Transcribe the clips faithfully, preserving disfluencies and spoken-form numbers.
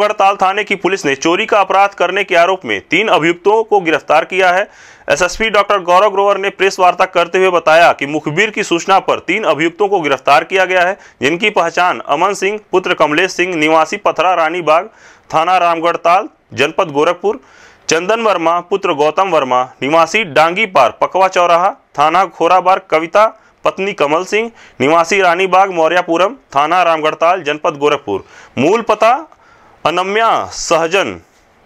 रामगढ़ताल थाने की पुलिस ने चोरी का अपराध करने के आरोप में तीन अभियुक्तों को गिरफ्तार किया है। एसएसपी डॉक्टर गौरव ग्रोवर ने प्रेस वार्ता करते हुए बताया कि मुखबिर की सूचना पर तीन अभियुक्तों को गिरफ्तार किया गया है, जिनकी पहचान अमन सिंह पुत्र कमलेश सिंह निवासी पथरा रानीबाग थाना रामगढ़ताल जनपद गोरखपुर, चंदन वर्मा पुत्र गौतम वर्मा निवासी डांगी पार पकवा चौराहा थाना खोराबार, कविता पत्नी कमल सिंह निवासी रानीबाग मौर्यापुरम थाना रामगढ़ताल जनपद गोरखपुर, मूल पता अनम्या सहजन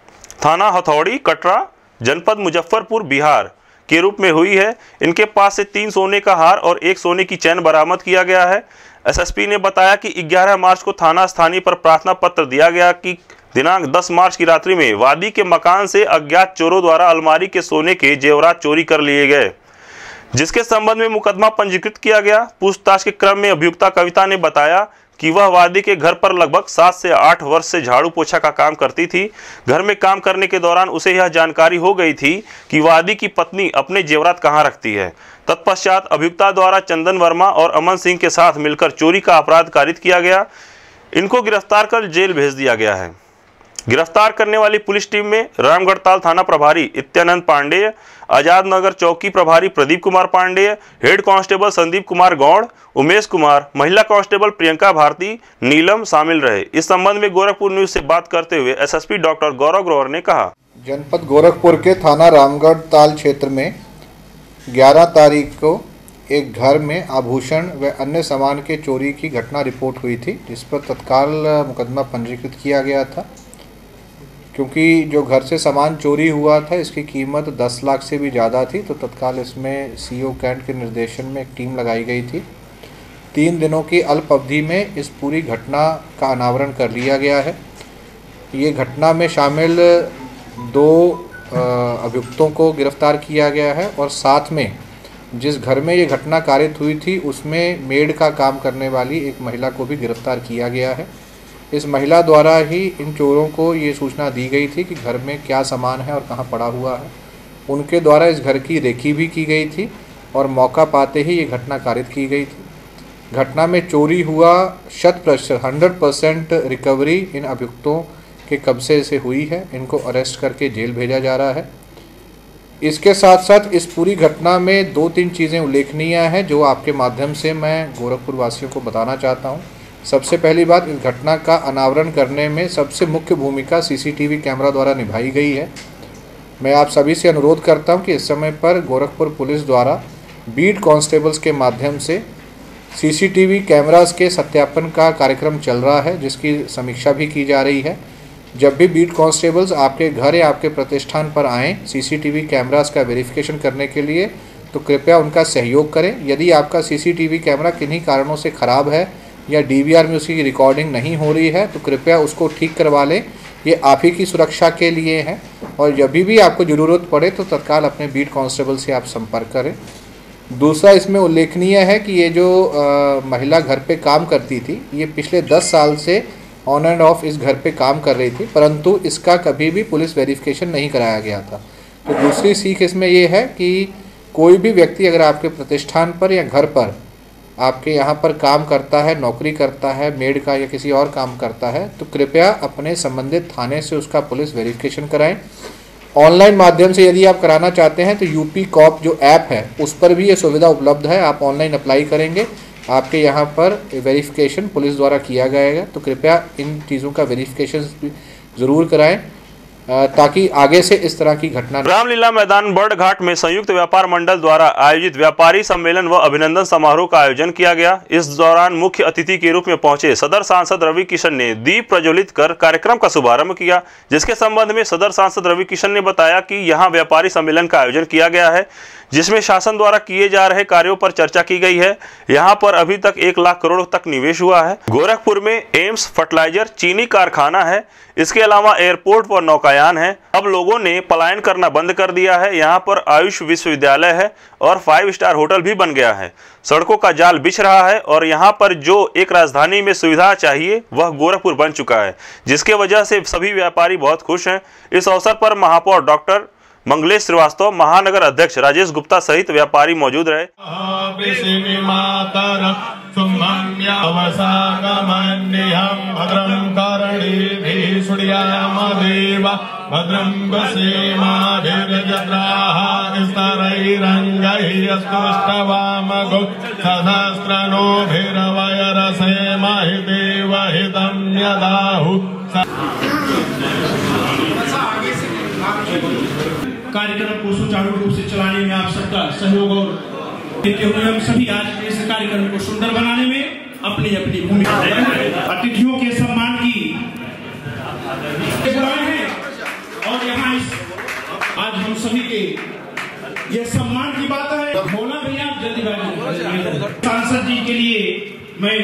थाना हथौड़ी कटरा जनपद मुजफ्फरपुर बिहार के रूप में हुई है। इनके पास से तीन सोने का हार और एक सोने की चैन बरामद किया गया है। एसएसपी ने बताया कि ग्यारह मार्च को थाना स्थानीय पर प्रार्थना पत्र दिया गया कि दिनांक दस मार्च की रात्रि में वादी के मकान से अज्ञात चोरों द्वारा अलमारी के सोने के जेवरात चोरी कर लिए गए, जिसके संबंध में मुकदमा पंजीकृत किया गया। पूछताछ के क्रम में अभियुक्ता कविता ने बताया कि वह वादी के घर पर लगभग सात से आठ वर्ष से झाड़ू पोछा का काम करती थी। घर में काम करने के दौरान उसे यह जानकारी हो गई थी कि वादी की पत्नी अपने जेवरात कहां रखती है। तत्पश्चात अभियुक्ता द्वारा चंदन वर्मा और अमन सिंह के साथ मिलकर चोरी का अपराध कारित किया गया। इनको गिरफ्तार कर जेल भेज दिया गया है। गिरफ्तार करने वाली पुलिस टीम में रामगढ़ताल थाना प्रभारी इत्यानंद पांडेय, आजाद नगर चौकी प्रभारी प्रदीप कुमार पांडेय, हेड कांस्टेबल संदीप कुमार गौड़, उमेश कुमार, महिला कांस्टेबल प्रियंका भारती, नीलम शामिल रहे। इस संबंध में गोरखपुर न्यूज से बात करते हुए एसएसपी डॉक्टर गौरव ग्रोवर ने कहा, जनपद गोरखपुर के थाना रामगढ़ताल क्षेत्र में ग्यारह तारीख को एक घर में आभूषण व अन्य सामान के चोरी की घटना रिपोर्ट हुई थी, जिस पर तत्काल मुकदमा पंजीकृत किया गया था। क्योंकि जो घर से सामान चोरी हुआ था इसकी कीमत दस लाख से भी ज़्यादा थी, तो तत्काल इसमें सीओ कैंट के निर्देशन में एक टीम लगाई गई थी। तीन दिनों की अल्प अवधि में इस पूरी घटना का अनावरण कर लिया गया है। ये घटना में शामिल दो अभियुक्तों को गिरफ्तार किया गया है और साथ में जिस घर में ये घटना कारित हुई थी उसमें मेड का काम करने वाली एक महिला को भी गिरफ्तार किया गया है। इस महिला द्वारा ही इन चोरों को ये सूचना दी गई थी कि घर में क्या सामान है और कहाँ पड़ा हुआ है। उनके द्वारा इस घर की रेकी भी की गई थी और मौका पाते ही ये घटना कारित की गई थी। घटना में चोरी हुआ शत प्रतिशत हंड्रेड परसेंट रिकवरी इन अभियुक्तों के कब्जे से हुई है। इनको अरेस्ट करके जेल भेजा जा रहा है। इसके साथ साथ इस पूरी घटना में दो तीन चीज़ें उल्लेखनीय हैं जो आपके माध्यम से मैं गोरखपुर वासियों को बताना चाहता हूँ। सबसे पहली बात, इस घटना का अनावरण करने में सबसे मुख्य भूमिका सीसीटीवी कैमरा द्वारा निभाई गई है। मैं आप सभी से अनुरोध करता हूं कि इस समय पर गोरखपुर पुलिस द्वारा बीट कांस्टेबल्स के माध्यम से सीसीटीवी कैमरास के सत्यापन का कार्यक्रम चल रहा है, जिसकी समीक्षा भी की जा रही है। जब भी बीट कांस्टेबल्स आपके घर या आपके प्रतिष्ठान पर आएँ सीसीटीवी कैमरास का वेरिफिकेशन करने के लिए, तो कृपया उनका सहयोग करें। यदि आपका सीसीटीवी कैमरा किन्हीं कारणों से ख़राब है या डीवीआर में उसकी रिकॉर्डिंग नहीं हो रही है तो कृपया उसको ठीक करवा लें। ये आप ही की सुरक्षा के लिए है और जब भी आपको ज़रूरत पड़े तो तत्काल अपने बीट कांस्टेबल से आप संपर्क करें। दूसरा, इसमें उल्लेखनीय है कि ये जो आ, महिला घर पे काम करती थी, ये पिछले दस साल से ऑन एंड ऑफ इस घर पे काम कर रही थी, परंतु इसका कभी भी पुलिस वेरिफिकेशन नहीं कराया गया था। तो दूसरी सीख इसमें ये है कि कोई भी व्यक्ति अगर आपके प्रतिष्ठान पर या घर पर आपके यहाँ पर काम करता है, नौकरी करता है, मेड का या किसी और काम करता है, तो कृपया अपने संबंधित थाने से उसका पुलिस वेरिफिकेशन कराएं। ऑनलाइन माध्यम से यदि आप कराना चाहते हैं तो यूपी कॉप जो ऐप है उस पर भी ये सुविधा उपलब्ध है। आप ऑनलाइन अप्लाई करेंगे, आपके यहाँ पर वेरिफिकेशन पुलिस द्वारा किया जाएगा। तो कृपया इन चीज़ों का वेरिफिकेशन ज़रूर कराएँ ताकि आगे से इस तरह की घटना। रामलीला मैदान बर्डघाट में संयुक्त व्यापार मंडल द्वारा आयोजित व्यापारी सम्मेलन व अभिनंदन समारोह का आयोजन किया गया। इस दौरान मुख्य अतिथि के रूप में पहुंचे सदर सांसद रवि किशन ने दीप प्रज्वलित कर कार्यक्रम का शुभारंभ किया, जिसके संबंध में सदर सांसद रवि किशन ने बताया कि यहां व्यापारी सम्मेलन का आयोजन किया गया है, जिसमें शासन द्वारा किए जा रहे कार्यों पर चर्चा की गई है। यहाँ पर अभी तक एक लाख करोड़ तक निवेश हुआ है। गोरखपुर में एम्स, फर्टिलाइजर, चीनी कारखाना है। इसके अलावा एयरपोर्ट व नौकायान है। अब लोगों ने पलायन करना बंद कर दिया है। यहाँ पर आयुष विश्वविद्यालय है और फाइव स्टार होटल भी बन गया है। सड़कों का जाल बिछ रहा है और यहाँ पर जो एक राजधानी में सुविधा चाहिए वह गोरखपुर बन चुका है, जिसके वजह से सभी व्यापारी बहुत खुश हैं। इस अवसर पर महापौर डॉक्टर मंगलेश श्रीवास्तव, महानगर अध्यक्ष राजेश गुप्ता सहित व्यापारी मौजूद रहे। तुम्हान्यावसागमन्यहं भद्रं कर्णेभिः शृणुयामदेव भद्रं पश्येमाभिर्यजत्राः स्तरैरङ्गैः स्तुष्टवामगो सहस्रनोभिरवयरसेमहि देवहितं यदाहु। कार्यक्रम को सुचारू रूप से चलाने में आप सबका सहयोग और देते हुए हम सभी आज इस कार्यक्रम को सुंदर बनाने में अपनी अपनी भूमिका अतिथियों के सम्मान की बुलाए हैं और यहाँ इस आज हम सभी के ये सम्मान की बात है। बोला भैया आप जल्दीबाजी सांसद जी के लिए मैं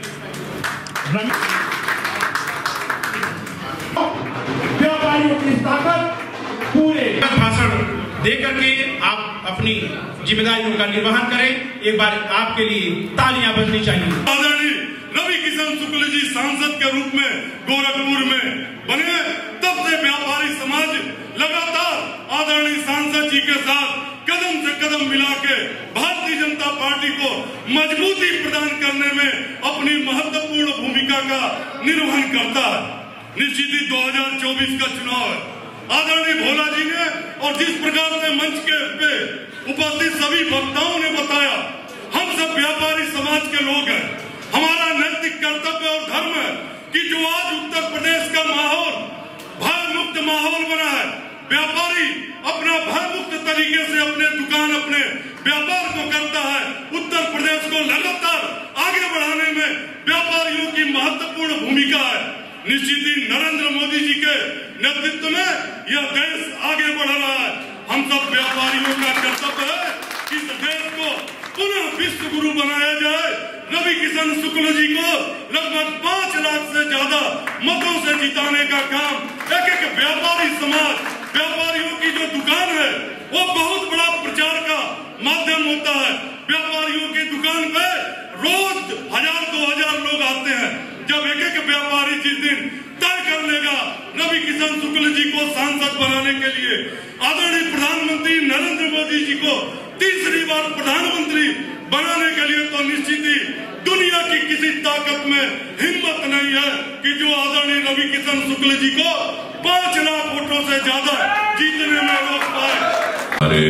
व्यापारियों की ताकत पूरे भाषण देकर के आप अपनी जिम्मेदारियों का निर्वहन करें। एक बार आपके लिए तालियां बजनी चाहिए। आदरणीय रवि किशन शुक्ल जी सांसद के रूप में गोरखपुर में बने, तब से व्यापारी समाज लगातार आदरणीय सांसद जी के साथ कदम से कदम मिला के भारतीय जनता पार्टी को मजबूती प्रदान करने में अपनी महत्वपूर्ण भूमिका का निर्वहन करता है। निश्चित ही दो हजार चौबीस का चुनाव है। आदरणीय भोला जी ने और जिस प्रकार से मंच के पे उपस्थित सभी वक्ताओं ने बताया, हम सब व्यापारी समाज के लोग हैं। हमारा नैतिक कर्तव्य और धर्म है कि जो आज उत्तर प्रदेश का माहौल भय मुक्त माहौल बना है, व्यापारी अपना भय मुक्त तरीके से अपने दुकान अपने व्यापार को करता है। उत्तर प्रदेश को लगातार आगे बढ़ाने में व्यापारियों की महत्वपूर्ण भूमिका है। निश्चित ही नरेंद्र मोदी जी के नेतृत्व में यह देश आगे बढ़ रहा है। हम सब व्यापारियों का कर्तव्य है कि इस देश को पुनः विश्व गुरु बनाया जाए। रवि किशन शुक्ल जी को लगभग पांच लाख से ज्यादा मतों से जिताने का काम एक एक व्यापारी समाज व्यापारियों की जो दुकान है वो बहुत बड़ा प्रचार का माध्यम होता है। व्यापारियों की दुकान पे रोज हजार दो हजार लोग आते हैं। जब एक एक व्यापारी जिस दिन तय कर लेगा रवि किशन शुक्ल जी को सांसद बनाने के लिए, आदरणीय प्रधानमंत्री नरेंद्र मोदी जी को तीसरी बार प्रधानमंत्री बनाने के लिए, तो निश्चित ही दुनिया की किसी ताकत में हिम्मत नहीं है कि जो आदरणीय रवि किशन शुक्ल जी को पांच लाख वोटों से ज्यादा जीतने में रोक पाए। हमारे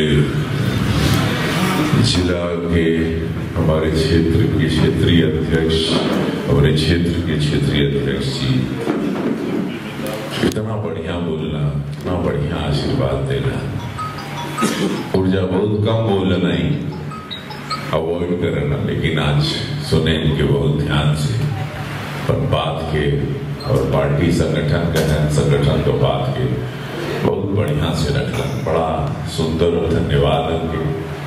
जिला के हमारे क्षेत्र के क्षेत्रीय अध्यक्ष, हमारे क्षेत्र के क्षेत्रीय अध्यक्ष जी, इतना बढ़िया बोलना, इतना बढ़िया आशीर्वाद देना, ऊर्जा बहुत कम बोलना ही अवॉइड करना, लेकिन आज सुने इनके बहुत ध्यान से और बात के और पार्टी संगठन का संगठन तो बात के बहुत बढ़िया से रखना, बड़ा सुंदर और धन्यवाद उनके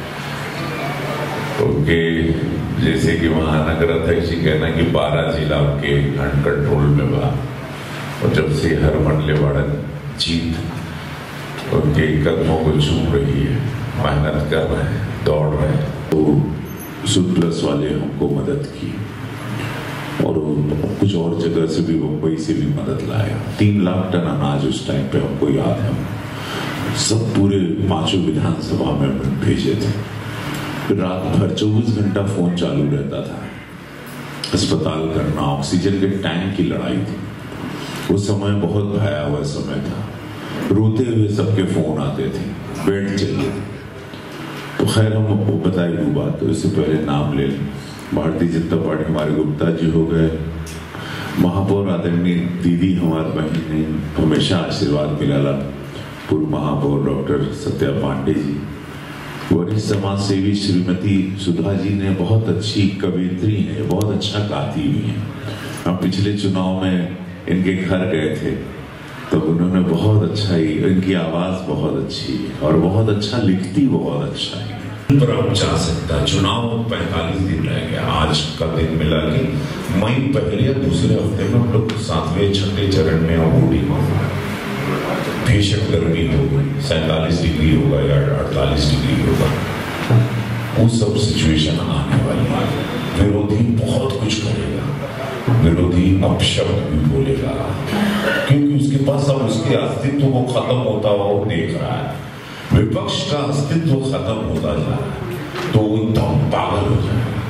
उनके जैसे कि महानगर अध्यक्ष जी कहना कि बारह जिला उनके कंट्रोल में बा और जब से हर मंडले वाड़न जीत उनके कदमों को चूम रही है, मेहनत कर रहे हैं, दौड़ रहे हैं। तो सुप्लस वाले हमको मदद की और कुछ और जगह से भी, मुंबई से भी मदद लाया। तीन लाख टन अनाज उस टाइम पे हमको याद है, सब पूरे पांचों विधानसभा में भेजे थे। रात भर चौबीस घंटा फोन चालू रहता था, अस्पताल करना, ऑक्सीजन के टैंक की लड़ाई थी। उस समय बहुत भयावह समय था, रोते हुए सबके फोन आते थे, बेड चाहिए। तो खैर हम बताए दो बात, तो इससे पहले नाम ले लें। भारतीय जनता पार्टी हमारे गुप्ता जी हो गए, महापौर आदरणीय दीदी हमारे बहन ने हमेशा आशीर्वाद मिला, पूर्व महापौर डॉक्टर सत्या पांडे जी, वरिष्ठ समाज सेवी श्रीमती सुधा जी ने बहुत अच्छी कवियत्री है, बहुत अच्छा गाती भी है। हम पिछले चुनाव में इनके घर गए थे तो उन्होंने बहुत अच्छा ही, इनकी आवाज बहुत अच्छी है और बहुत अच्छा लिखती, बहुत अच्छा है। पर अब जा सकता, चुनाव पैंतालीस दिन रह गया, आज का दिन मिला कि मई पहले या दूसरे हफ्ते में हम लोग सातवें छठे चरण में वोटिंग होगा। बेशक गर्मी होगी, सैंतालीस डिग्री होगा या अड़तालीस डिग्री होगा, वो सब सिचुएशन आने वाली है। विरोधी बहुत कुछ करेगा, विरोधी अपशब्द भी बोलेगा, क्योंकि उसके पास अब उसके अस्तित्व को खत्म होता हुआ वो देख रहा है। विपक्ष का अस्तित्व खत्म होता जा रहा है तो वो एकदम पागल हो जाएगा।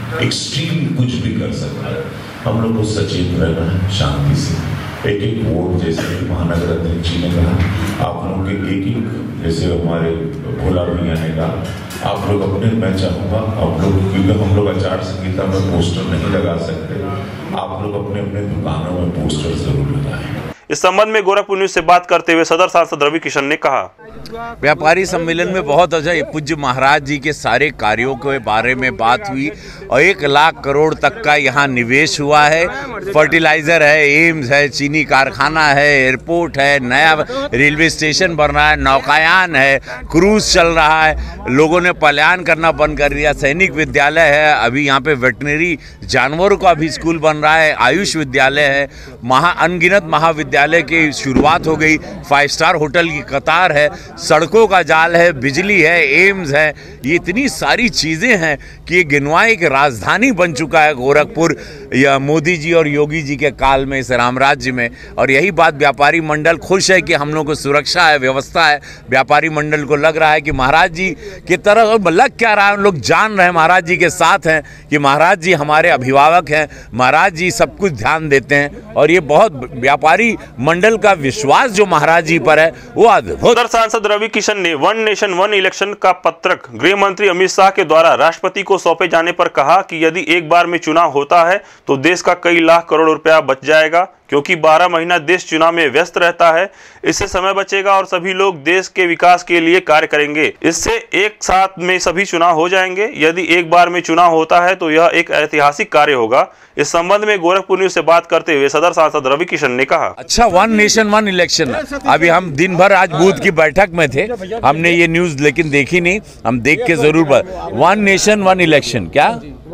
एक्सट्रीम कुछ भी कर सकता है। हम लोग को सचेत रहना है, शांति से एक एक वोट, जैसे महानगर अध्यक्ष जी ने कहा, आप लोगों के एक एक, जैसे हमारे भोला भैया ने कहा, आप लोग अपने, मैं चाहूँगा आप लोग, क्योंकि हम लोग आचार संहिता में पोस्टर नहीं लगा सकते, आप लोग अपने अपने दुकानों में पोस्टर जरूर लगाएं। इस संबंध में गोरखपुर न्यूज से बात करते हुए सदर सांसद रवि किशन ने कहा, व्यापारी सम्मेलन में बहुत अच्छा पूज्य महाराज जी के सारे कार्यों के बारे में बात हुई और एक लाख करोड़ तक का यहाँ निवेश हुआ है। फर्टिलाइजर है, एम्स है, चीनी कारखाना है, एयरपोर्ट है, नया रेलवे स्टेशन बन रहा है, नौकायान है, क्रूज चल रहा है, लोगों ने पलायन करना बंद कर दिया, सैनिक विद्यालय है, अभी यहाँ पे वेटनरी जानवरों का भी स्कूल बन रहा है, आयुष विद्यालय है, महा अनगिनत महाविद्यालय की शुरुआत हो गई, फाइव स्टार होटल की कतार है, सड़कों का जाल है, बिजली है, एम्स है, ये इतनी सारी चीज़ें हैं कि ये गिनवाई की राजधानी बन चुका है गोरखपुर या मोदी जी और योगी जी के काल में, इस राम राज्य में। और यही बात व्यापारी मंडल खुश है कि हम लोग को सुरक्षा है, व्यवस्था है। व्यापारी मंडल को लग रहा है कि महाराज जी की तरह लग क्या रहा है, उन लोग जान रहे हैं महाराज जी के साथ हैं कि महाराज जी हमारे अभिभावक हैं, महाराज जी सब कुछ ध्यान देते हैं और ये बहुत व्यापारी मंडल का विश्वास जो महाराज जी पर है वो अद्भुत। सांसद रवि किशन ने वन नेशन वन इलेक्शन का पत्रक गृह मंत्री अमित शाह के द्वारा राष्ट्रपति को सौंपे जाने पर कहा कि यदि एक बार में चुनाव होता है तो देश का कई लाख करोड़ रुपया बच जाएगा, क्योंकि बारह महीना देश चुनाव में व्यस्त रहता है। इससे समय बचेगा और सभी लोग देश के विकास के लिए कार्य करेंगे। इससे एक साथ में सभी चुनाव हो जाएंगे। यदि एक बार में चुनाव होता है तो यह एक ऐतिहासिक कार्य होगा। इस संबंध में गोरखपुर न्यूज से बात करते हुए सदर सांसद रवि किशन ने कहा, अच्छा वन नेशन वन इलेक्शन, अभी हम दिन भर आज बूथ की बैठक में थे, हमने ये न्यूज लेकिन देखी नहीं, हम देख के जरूर। वन नेशन वन इलेक्शन क्या,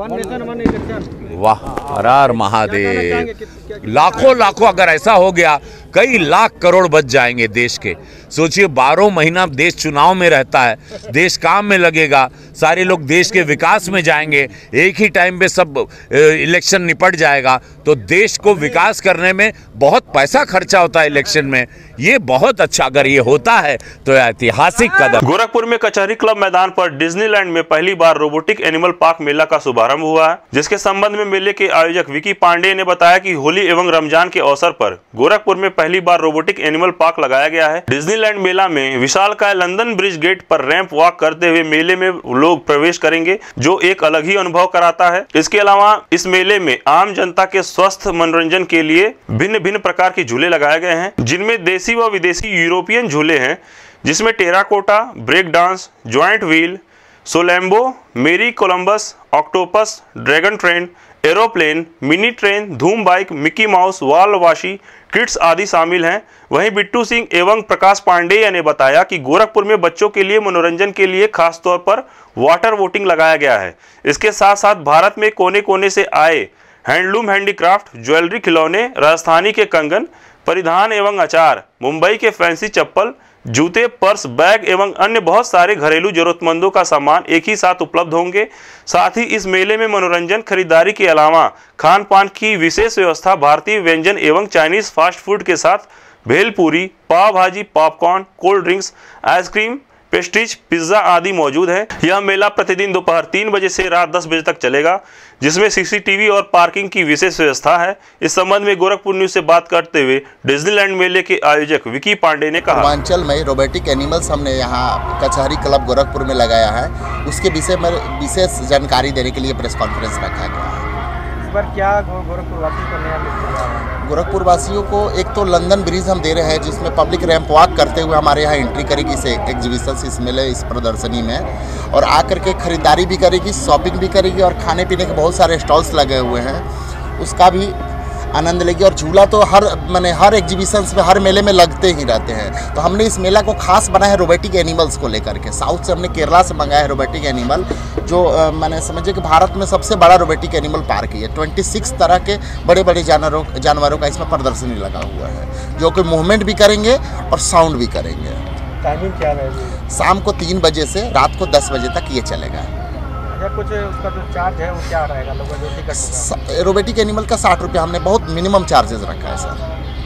वाह हर हर महादेव, लाखों लाखों अगर ऐसा हो गया कई लाख करोड़ बच जाएंगे देश के। सोचिए बारह महीना देश चुनाव में रहता है, देश काम में लगेगा, सारे लोग देश के विकास में जाएंगे, एक ही टाइम पे सब इलेक्शन निपट जाएगा तो देश को विकास करने में बहुत पैसा खर्चा होता है इलेक्शन में। ये बहुत अच्छा, अगर ये होता है तो ऐतिहासिक कदम। गोरखपुर में कचहरी क्लब मैदान पर डिज्नीलैंड में पहली बार रोबोटिक एनिमल पार्क मेला का शुभारंभ हुआ है, जिसके संबंध में मेले के आयोजक विकी पांडे ने बताया कि होली एवं रमजान के अवसर पर गोरखपुर में पहली बार रोबोटिक एनिमल पार्क लगाया गया है। डिज्नीलैंड मेला में विशालकाय लंदन ब्रिज गेट पर रैंप वॉक करते हुए मेले में लोग प्रवेश करेंगे, जो एक अलग ही अनुभव कराता है। इसके अलावा इस मेले में आम जनता के स्वस्थ मनोरंजन के लिए भिन्न भिन्न प्रकार के झूले लगाए गए हैं, जिनमें देसी व विदेशी यूरोपियन झूले हैं, जिसमें terracotta, break dance, joint wheel, सोलैम्बो, merry Columbus, octopus, dragon train, aeroplane, mini train, Dhoom bike, Mickey Mouse, वाल वाशी, किड्स आदि शामिल हैं। वहीं बिट्टू सिंह एवं प्रकाश पांडेय ने बताया कि गोरखपुर में बच्चों के लिए मनोरंजन के लिए खास तौर पर वाटर बोटिंग लगाया गया है। इसके साथ साथ भारत में कोने कोने से आए हैंडलूम, हैंडीक्राफ्ट, ज्वेलरी, खिलौने, राजस्थानी के कंगन, परिधान एवं अचार, मुंबई के फैंसी चप्पल, जूते, पर्स, बैग एवं अन्य बहुत सारे घरेलू जरूरतमंदों का सामान एक ही साथ उपलब्ध होंगे। साथ ही इस मेले में मनोरंजन खरीदारी के अलावा खान पान की विशेष व्यवस्था, भारतीय व्यंजन एवं चाइनीज फास्ट फूड के साथ bhelpuri, pav bhaji, popcorn, cold drinks, ice cream, pastries, pizza आदि मौजूद है। यह मेला प्रतिदिन दोपहर तीन बजे से रात दस बजे तक चलेगा, जिसमें सीसीटीवी और पार्किंग की विशेष व्यवस्था है। इस संबंध में गोरखपुर न्यूज से बात करते हुए डिज्नीलैंड मेले के आयोजक विकी पांडे ने कहा, पूर्वांचल में रोबोटिक एनिमल्स हमने यहाँ कचहरी क्लब गोरखपुर में लगाया है, उसके विषय में विशेष जानकारी देने के लिए प्रेस कॉन्फ्रेंस रखा गया है। इस बार क्या गोरखपुर वासियों को नया मिल रहा है? गोरखपुर वासियों को एक तो लंदन ब्रिज हम दे रहे हैं, जिसमें पब्लिक रैंप वॉक करते हुए हमारे यहाँ एंट्री करेगी इस एग्जीबिशन, इस मेले, इस प्रदर्शनी में, और आकर के खरीदारी भी करेगी, शॉपिंग भी करेगी और खाने पीने के बहुत सारे स्टॉल्स लगे हुए हैं, उसका भी आनंद लेगी। और झूला तो हर मैंने हर एग्जीबिशंस में, हर मेले में लगते ही रहते हैं। तो हमने इस मेला को खास बनाया है रोबोटिक एनिमल्स को लेकर के। साउथ से हमने केरला से मंगाया है रोबोटिक एनिमल, जो मैंने समझे कि भारत में सबसे बड़ा रोबोटिक एनिमल पार्क है। छब्बीस तरह के बड़े बड़े जानवरों जानवरों का इसमें प्रदर्शनी लगा हुआ है, जो कि मूवमेंट भी करेंगे और साउंड भी करेंगे। टाइमिंग क्या रहेगी? शाम को तीन बजे से रात को दस बजे तक ये चलेगा। कुछ उसका जो चार्ज है वो क्या रहेगा लोगों को? रोबोटिक एनिमल का साठ रुपये हमने बहुत मिनिमम चार्जेस रखा है सर।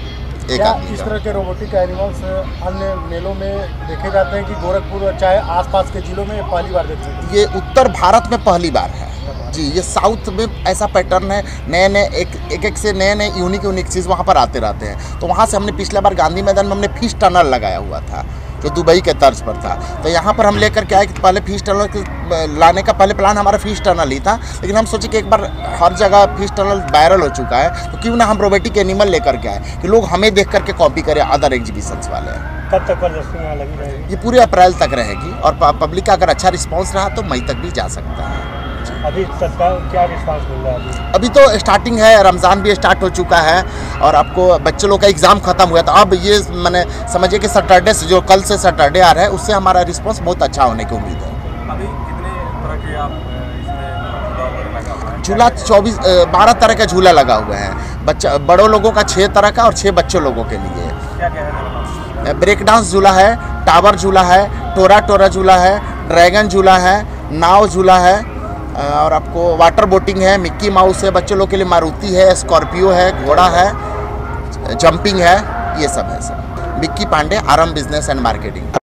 एक आदमी इस का। तरह के रोबोटिक एनिमल्स अन्य मेलों में देखे जाते हैं कि गोरखपुर चाहे आसपास के जिलों में पहली बार देखे हैं? ये उत्तर भारत में पहली बार है जी। ये साउथ में ऐसा पैटर्न है, नए नए एक एक एक से नए नए यूनिक यूनिक चीज़ वहाँ पर आते रहते हैं। तो वहाँ से हमने पिछला बार गांधी मैदान में हमने फिश टनल लगाया हुआ था जो दुबई के तर्ज पर था। तो यहाँ पर हम लेकर के आए कि पहले फिश टनल लाने का पहले प्लान हमारा फिश टनल ही था, लेकिन हम सोचे कि एक बार हर जगह फिश टनल वायरल हो चुका है तो क्यों ना हम रोबोटिक एनिमल लेकर के आए कि लोग हमें देख करके कॉपी करें अदर एग्जीबिशंस वाले। कब तक प्रदर्शनी यहाँ लगी रहेगी? ये पूरे अप्रैल तक रहेगी और पब्लिक का अगर अच्छा रिस्पॉन्स रहा तो मई तक भी जा सकता है। अभी तत्काल क्या रिस्पांस मिल रहा है? अभी अभी तो स्टार्टिंग है, रमज़ान भी स्टार्ट हो चुका है और आपको बच्चे लोग का एग्ज़ाम ख़त्म हुआ था। अब ये मैंने समझिए कि सैटरडे से जो कल से सैटरडे आ रहा है उससे हमारा रिस्पांस बहुत अच्छा होने की उम्मीद है। अभी कितने तरह के आप इसमें झूला चौबीस बारह तरह का झूला लगा हुआ है। बच्चा बड़ों लोगों का छः तरह का और छः बच्चों लोगों के लिए। क्या क्या है? ब्रेक डांस झूला है, टावर झूला है, टोरा टोरा झूला है, ड्रैगन झूला है, नाव झूला है और आपको वाटर बोटिंग है, मिक्की माउस है, बच्चों लोग के लिए मारुति है, स्कॉर्पियो है, घोड़ा है, जंपिंग है, ये सब है सर। विक्की पांडे, आरम बिजनेस एंड मार्केटिंग।